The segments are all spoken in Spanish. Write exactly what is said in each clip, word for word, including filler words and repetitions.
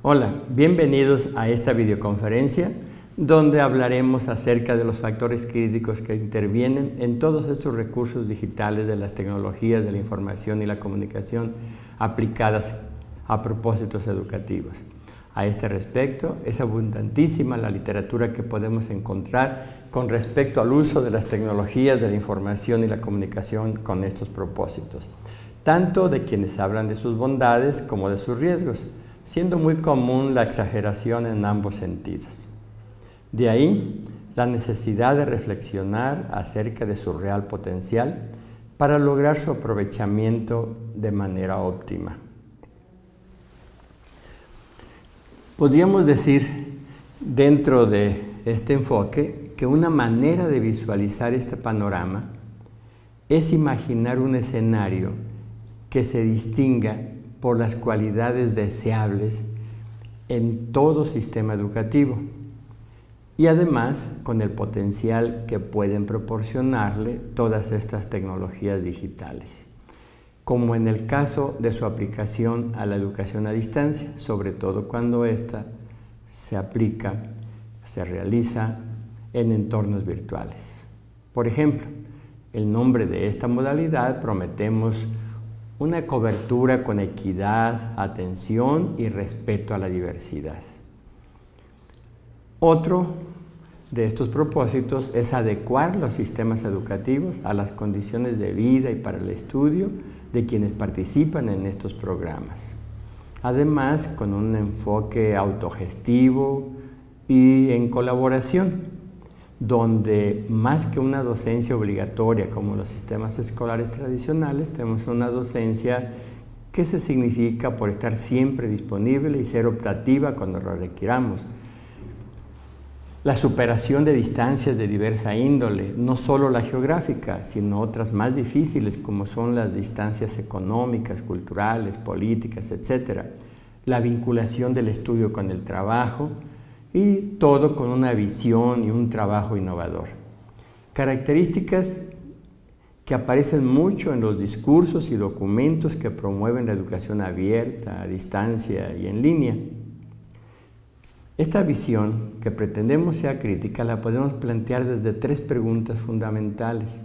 Hola, bienvenidos a esta videoconferencia donde hablaremos acerca de los factores críticos que intervienen en todos estos recursos digitales de las tecnologías de la información y la comunicación aplicadas a propósitos educativos. A este respecto, es abundantísima la literatura que podemos encontrar con respecto al uso de las tecnologías de la información y la comunicación con estos propósitos, tanto de quienes hablan de sus bondades como de sus riesgos, siendo muy común la exageración en ambos sentidos. De ahí la necesidad de reflexionar acerca de su real potencial para lograr su aprovechamiento de manera óptima. Podríamos decir, dentro de este enfoque, que una manera de visualizar este panorama es imaginar un escenario que se distinga por las cualidades deseables en todo sistema educativo y además con el potencial que pueden proporcionarle todas estas tecnologías digitales, como en el caso de su aplicación a la educación a distancia, sobre todo cuando ésta se aplica, se realiza en entornos virtuales. Por ejemplo, el nombre de esta modalidad prometemos una cobertura con equidad, atención y respeto a la diversidad. Otro de estos propósitos es adecuar los sistemas educativos a las condiciones de vida y para el estudio de quienes participan en estos programas. Además, con un enfoque autogestivo y en colaboración, donde más que una docencia obligatoria como los sistemas escolares tradicionales, tenemos una docencia que se significa por estar siempre disponible y ser optativa cuando lo requiramos. La superación de distancias de diversa índole, no solo la geográfica, sino otras más difíciles como son las distancias económicas, culturales, políticas, etcétera. La vinculación del estudio con el trabajo, y todo con una visión y un trabajo innovador. Características que aparecen mucho en los discursos y documentos que promueven la educación abierta, a distancia y en línea. Esta visión, que pretendemos sea crítica, la podemos plantear desde tres preguntas fundamentales.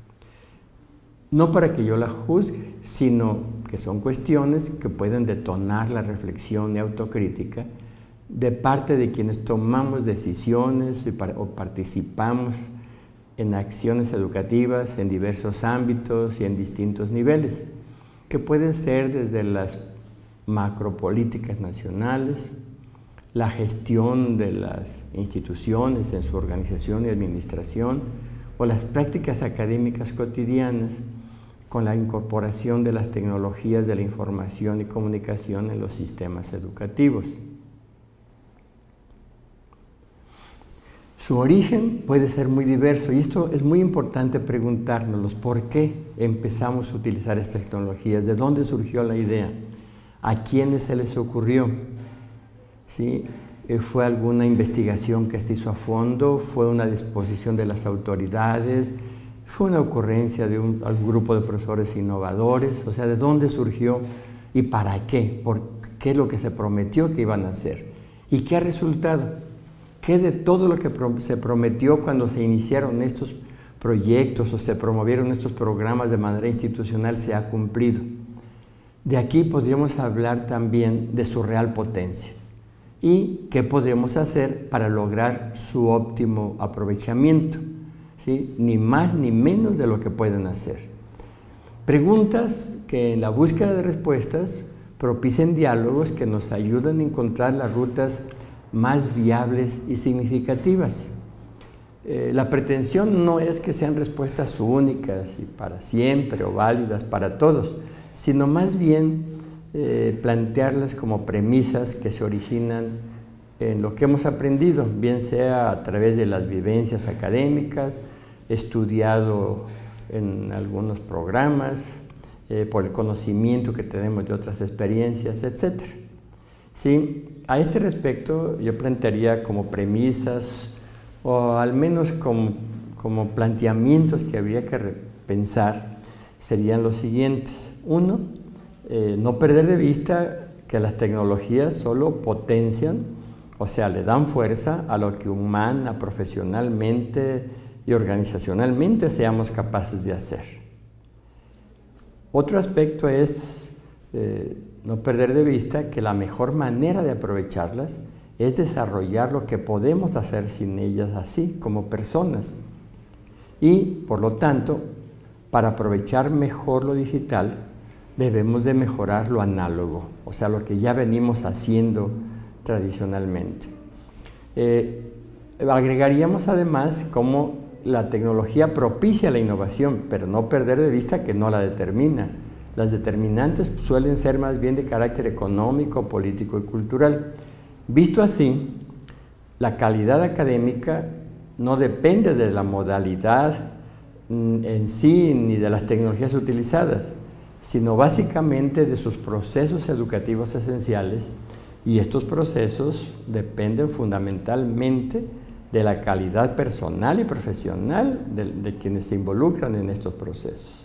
No para que yo la juzgue, sino que son cuestiones que pueden detonar la reflexión y autocrítica de parte de quienes tomamos decisiones o participamos en acciones educativas en diversos ámbitos y en distintos niveles, que pueden ser desde las macropolíticas nacionales, la gestión de las instituciones en su organización y administración, o las prácticas académicas cotidianas con la incorporación de las tecnologías de la información y comunicación en los sistemas educativos. Su origen puede ser muy diverso y esto es muy importante preguntárnoslo. ¿Por qué empezamos a utilizar estas tecnologías? ¿De dónde surgió la idea? ¿A quiénes se les ocurrió? ¿Sí? ¿Fue alguna investigación que se hizo a fondo? ¿Fue una disposición de las autoridades? ¿Fue una ocurrencia de un, un grupo de profesores innovadores? O sea, ¿de dónde surgió y para qué? ¿Por qué es lo que se prometió que iban a hacer? ¿Y qué ha resultado? ¿Qué de todo lo que se prometió cuando se iniciaron estos proyectos o se promovieron estos programas de manera institucional se ha cumplido? De aquí podríamos hablar también de su real potencia y qué podríamos hacer para lograr su óptimo aprovechamiento, ¿sí? Ni más ni menos de lo que pueden hacer. Preguntas que en la búsqueda de respuestas propicien diálogos que nos ayuden a encontrar las rutas más viables y significativas. Eh, la pretensión no es que sean respuestas únicas y para siempre o válidas para todos, sino más bien eh, plantearlas como premisas que se originan en lo que hemos aprendido, bien sea a través de las vivencias académicas, estudiado en algunos programas, eh, por el conocimiento que tenemos de otras experiencias, etcétera. Sí, a este respecto yo plantearía como premisas o al menos como, como planteamientos que habría que pensar serían los siguientes. Uno, eh, no perder de vista que las tecnologías solo potencian, o sea, le dan fuerza a lo que humana, profesionalmente y organizacionalmente seamos capaces de hacer. Otro aspecto es eh, no perder de vista que la mejor manera de aprovecharlas es desarrollar lo que podemos hacer sin ellas así, como personas. Y, por lo tanto, para aprovechar mejor lo digital, debemos de mejorar lo análogo, o sea, lo que ya venimos haciendo tradicionalmente. Eh, agregaríamos además cómo la tecnología propicia la innovación, pero no perder de vista que no la determina. Las determinantes suelen ser más bien de carácter económico, político y cultural. Visto así, la calidad académica no depende de la modalidad en sí ni de las tecnologías utilizadas, sino básicamente de sus procesos educativos esenciales, y estos procesos dependen fundamentalmente de la calidad personal y profesional de, de quienes se involucran en estos procesos.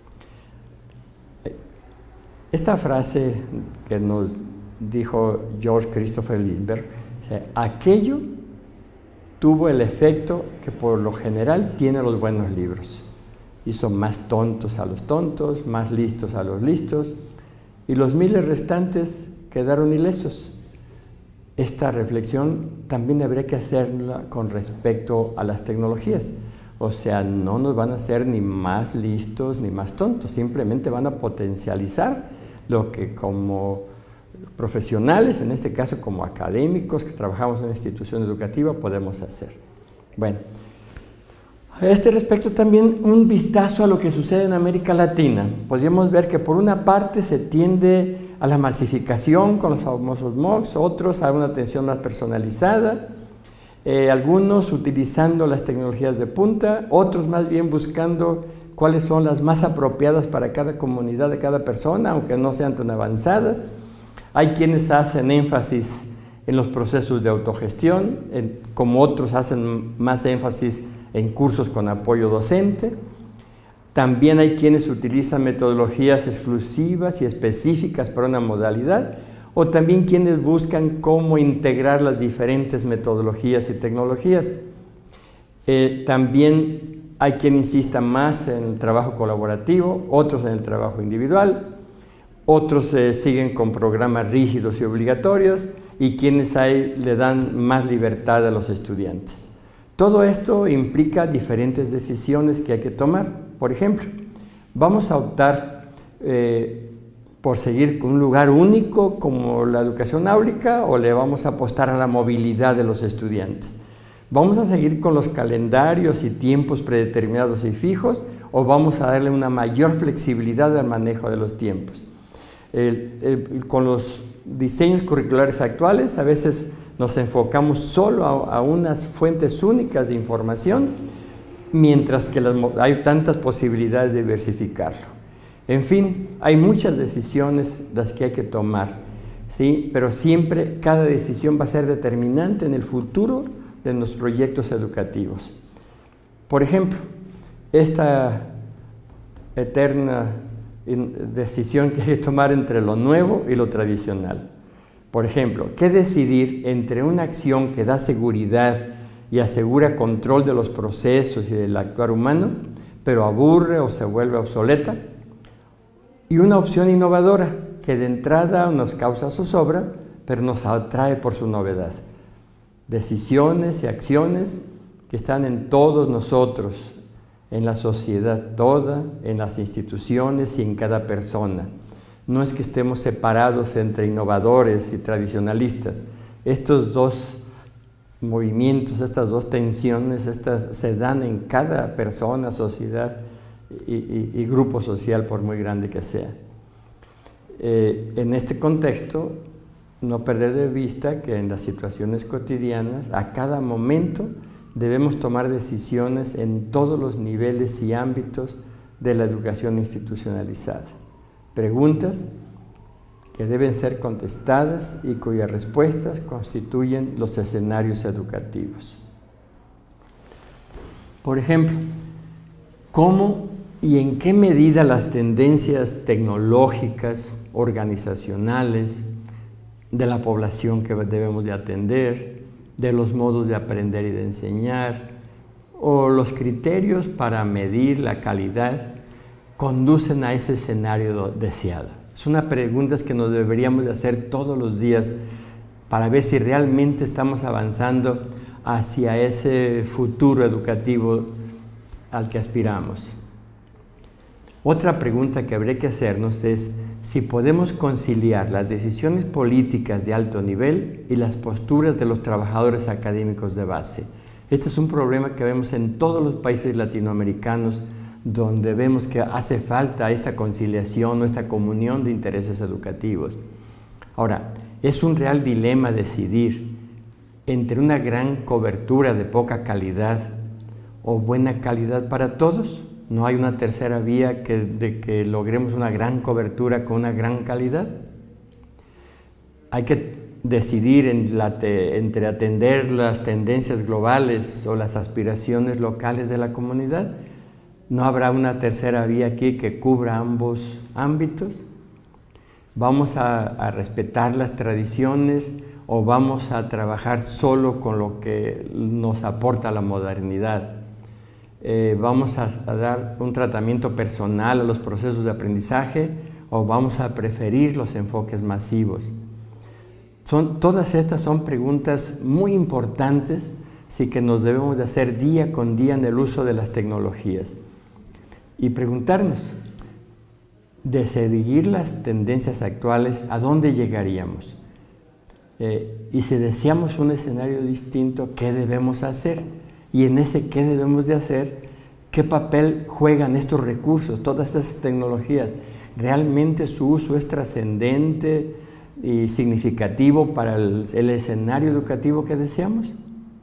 Esta frase que nos dijo George Christopher Lindbergh, o sea, aquello tuvo el efecto que por lo general tienen los buenos libros. Hizo más tontos a los tontos, más listos a los listos, y los miles restantes quedaron ilesos. Esta reflexión también habría que hacerla con respecto a las tecnologías. O sea, no nos van a hacer ni más listos ni más tontos, simplemente van a potencializar lo que como profesionales, en este caso como académicos que trabajamos en una institución educativa, podemos hacer. Bueno, a este respecto también un vistazo a lo que sucede en América Latina. Podríamos ver que por una parte se tiende a la masificación con los famosos M O O Cs, otros a una atención más personalizada, eh, algunos utilizando las tecnologías de punta, otros más bien buscando cuáles son las más apropiadas para cada comunidad de cada persona, aunque no sean tan avanzadas. Hay quienes hacen énfasis en los procesos de autogestión, en, como otros hacen más énfasis en cursos con apoyo docente. También hay quienes utilizan metodologías exclusivas y específicas para una modalidad, o también quienes buscan cómo integrar las diferentes metodologías y tecnologías. Eh, también hay quien insista más en el trabajo colaborativo, otros en el trabajo individual, otros eh, siguen con programas rígidos y obligatorios, y quienes hay, le dan más libertad a los estudiantes. Todo esto implica diferentes decisiones que hay que tomar. Por ejemplo, vamos a optar eh, por seguir con un lugar único como la educación áulica, o le vamos a apostar a la movilidad de los estudiantes. ¿Vamos a seguir con los calendarios y tiempos predeterminados y fijos, o vamos a darle una mayor flexibilidad al manejo de los tiempos? El, el, con los diseños curriculares actuales a veces nos enfocamos solo a, a unas fuentes únicas de información, mientras que las, hay tantas posibilidades de diversificarlo. En fin, hay muchas decisiones las que hay que tomar, ¿sí? Pero siempre cada decisión va a ser determinante en el futuro de nuestros proyectos educativos. Por ejemplo, esta eterna decisión que hay que tomar entre lo nuevo y lo tradicional. Por ejemplo, ¿qué decidir entre una acción que da seguridad y asegura control de los procesos y del actuar humano, pero aburre o se vuelve obsoleta, y una opción innovadora que de entrada nos causa zozobra, pero nos atrae por su novedad? Decisiones y acciones que están en todos nosotros, en la sociedad toda, en las instituciones y en cada persona. No es que estemos separados entre innovadores y tradicionalistas. Estos dos movimientos, estas dos tensiones, estas se dan en cada persona, sociedad y, y, y grupo social, por muy grande que sea. Eh, en este contexto, no perder de vista que en las situaciones cotidianas, a cada momento, debemos tomar decisiones en todos los niveles y ámbitos de la educación institucionalizada. Preguntas que deben ser contestadas y cuyas respuestas constituyen los escenarios educativos. Por ejemplo, ¿cómo y en qué medida las tendencias tecnológicas, organizacionales, de la población que debemos de atender, de los modos de aprender y de enseñar, o los criterios para medir la calidad conducen a ese escenario deseado. Son unas preguntas que nos deberíamos de hacer todos los días para ver si realmente estamos avanzando hacia ese futuro educativo al que aspiramos. Otra pregunta que habría que hacernos es si podemos conciliar las decisiones políticas de alto nivel y las posturas de los trabajadores académicos de base. Este es un problema que vemos en todos los países latinoamericanos, donde vemos que hace falta esta conciliación o esta comunión de intereses educativos. Ahora, es un real dilema decidir entre una gran cobertura de poca calidad o buena calidad para todos. No hay una tercera vía que, de que logremos una gran cobertura con una gran calidad. Hay que decidir en la te, entre atender las tendencias globales o las aspiraciones locales de la comunidad. ¿No habrá una tercera vía aquí que cubra ambos ámbitos? ¿Vamos a, a respetar las tradiciones o vamos a trabajar solo con lo que nos aporta la modernidad? Eh, ¿Vamos a, a dar un tratamiento personal a los procesos de aprendizaje o vamos a preferir los enfoques masivos? Son, todas estas son preguntas muy importantes, sí, que nos debemos de hacer día con día en el uso de las tecnologías. Y preguntarnos, de seguir las tendencias actuales, ¿a dónde llegaríamos? Eh, y si deseamos un escenario distinto, ¿qué debemos hacer? Y en ese qué debemos de hacer, ¿qué papel juegan estos recursos, todas estas tecnologías? ¿Realmente su uso es trascendente y significativo para el, el escenario educativo que deseamos?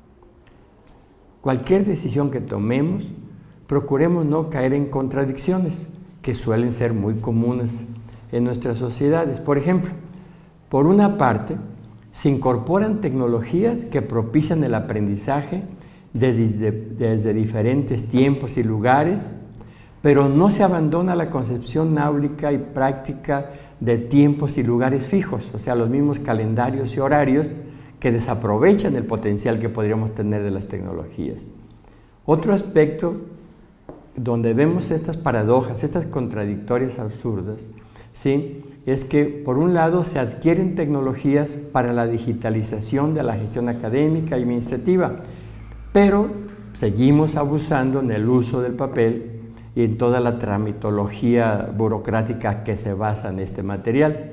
Cualquier decisión que tomemos, procuremos no caer en contradicciones que suelen ser muy comunes en nuestras sociedades. Por ejemplo, por una parte, se incorporan tecnologías que propician el aprendizaje de desde, desde diferentes tiempos y lugares, pero no se abandona la concepción áulica y práctica de tiempos y lugares fijos, o sea, los mismos calendarios y horarios que desaprovechan el potencial que podríamos tener de las tecnologías. Otro aspecto donde vemos estas paradojas, estas contradictorias absurdas, ¿sí?, es que por un lado se adquieren tecnologías para la digitalización de la gestión académica y administrativa, pero seguimos abusando en el uso del papel y en toda la tramitología burocrática que se basa en este material.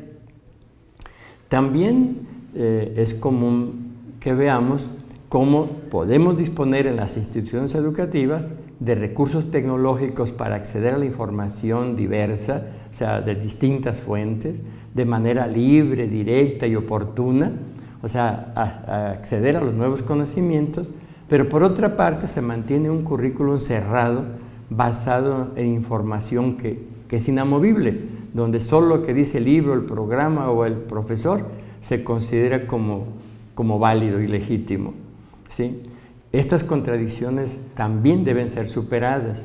También eh, es común que veamos cómo podemos disponer en las instituciones educativas de recursos tecnológicos para acceder a la información diversa, o sea, de distintas fuentes, de manera libre, directa y oportuna, o sea, a, a acceder a los nuevos conocimientos, pero por otra parte se mantiene un currículum cerrado basado en información que, que es inamovible, donde solo lo que dice el libro, el programa o el profesor se considera como, como válido y legítimo, ¿sí? Estas contradicciones también deben ser superadas.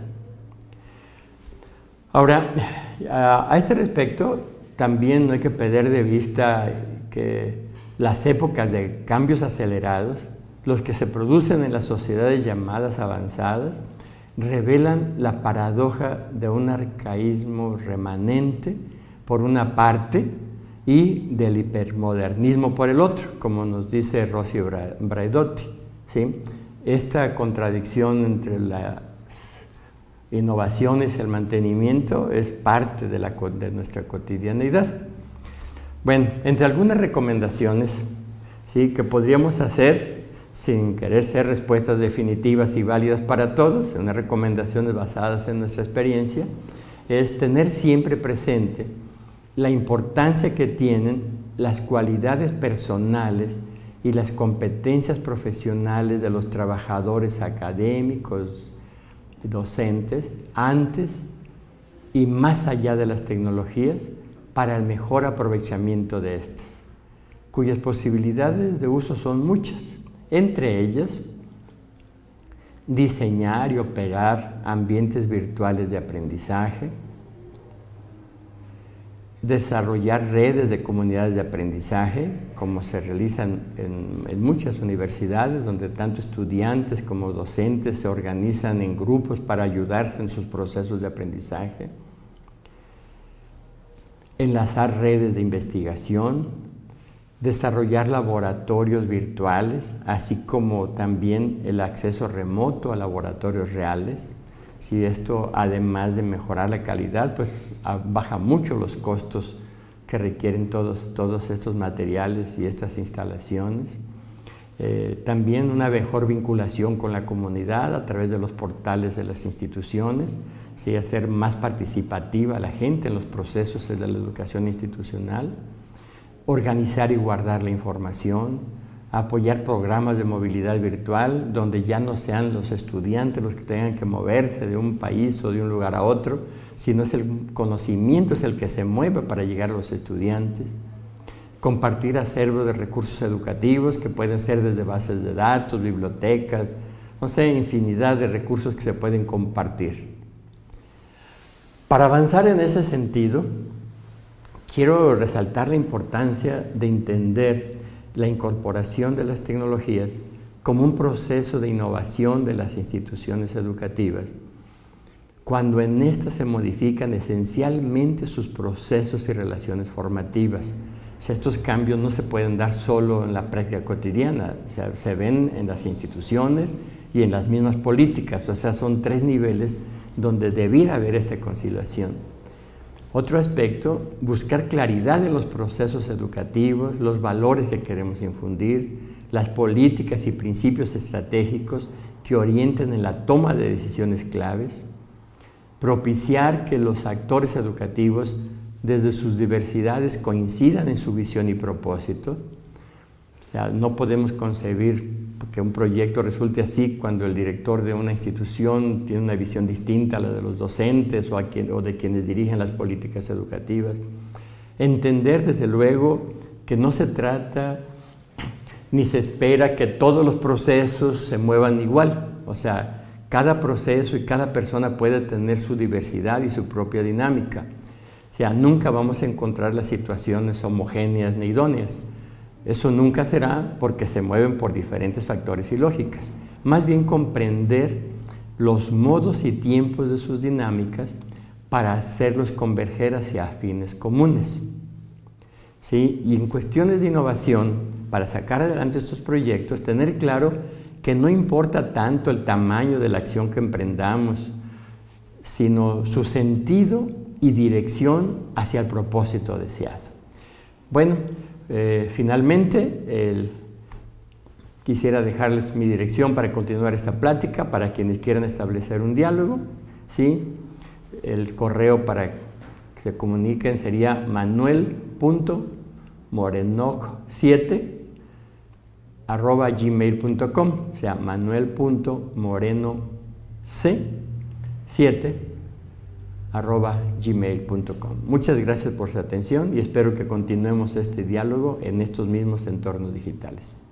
Ahora, a, a este respecto, también no hay que perder de vista que las épocas de cambios acelerados, los que se producen en las sociedades llamadas avanzadas, revelan la paradoja de un arcaísmo remanente por una parte y del hipermodernismo por el otro, como nos dice Rossi Braidotti, ¿sí? Esta contradicción entre las innovaciones y el mantenimiento es parte de, la, de nuestra cotidianidad. Bueno, entre algunas recomendaciones, ¿sí?, que podríamos hacer sin querer ser respuestas definitivas y válidas para todos, unas recomendaciones basadas en nuestra experiencia, es tener siempre presente la importancia que tienen las cualidades personales y las competencias profesionales de los trabajadores académicos, docentes, antes y más allá de las tecnologías, para el mejor aprovechamiento de estas, cuyas posibilidades de uso son muchas, entre ellas diseñar y operar ambientes virtuales de aprendizaje, desarrollar redes de comunidades de aprendizaje, como se realizan en, en muchas universidades, donde tanto estudiantes como docentes se organizan en grupos para ayudarse en sus procesos de aprendizaje. Enlazar redes de investigación, desarrollar laboratorios virtuales, así como también el acceso remoto a laboratorios reales. Si esto, además de mejorar la calidad, pues baja mucho los costos que requieren todos, todos estos materiales y estas instalaciones. Eh, también una mejor vinculación con la comunidad a través de los portales de las instituciones, ¿sí? Hacer más participativa a la gente en los procesos de la educación institucional, organizar y guardar la información, apoyar programas de movilidad virtual donde ya no sean los estudiantes los que tengan que moverse de un país o de un lugar a otro, sino es el conocimiento es el que se mueve para llegar a los estudiantes. Compartir acervos de recursos educativos que pueden ser desde bases de datos, bibliotecas, no sé, infinidad de recursos que se pueden compartir. Para avanzar en ese sentido, quiero resaltar la importancia de entender la incorporación de las tecnologías como un proceso de innovación de las instituciones educativas, cuando en estas se modifican esencialmente sus procesos y relaciones formativas. O sea, estos cambios no se pueden dar solo en la práctica cotidiana, o sea, se ven en las instituciones y en las mismas políticas, o sea, son tres niveles donde debiera haber esta conciliación. Otro aspecto, buscar claridad en los procesos educativos, los valores que queremos infundir, las políticas y principios estratégicos que orienten en la toma de decisiones claves, propiciar que los actores educativos desde sus diversidades coincidan en su visión y propósito. O sea, no podemos concebir que un proyecto resulte así cuando el director de una institución tiene una visión distinta a la de los docentes o, a quien, o de quienes dirigen las políticas educativas. Entender, desde luego, que no se trata ni se espera que todos los procesos se muevan igual. O sea, cada proceso y cada persona puede tener su diversidad y su propia dinámica. O sea, nunca vamos a encontrar las situaciones homogéneas ni idóneas. Eso nunca será porque se mueven por diferentes factores y lógicas. Más bien comprender los modos y tiempos de sus dinámicas para hacerlos converger hacia fines comunes. ¿Sí? Y en cuestiones de innovación, para sacar adelante estos proyectos, tener claro que no importa tanto el tamaño de la acción que emprendamos, sino su sentido y dirección hacia el propósito deseado. Bueno, Eh, finalmente, el, quisiera dejarles mi dirección para continuar esta plática, para quienes quieran establecer un diálogo, ¿sí? El correo para que se comuniquen sería manuel punto morenoc siete arroba gmail punto com, o sea, manuel punto morenoc siete arroba gmail punto com. Muchas gracias por su atención y espero que continuemos este diálogo en estos mismos entornos digitales.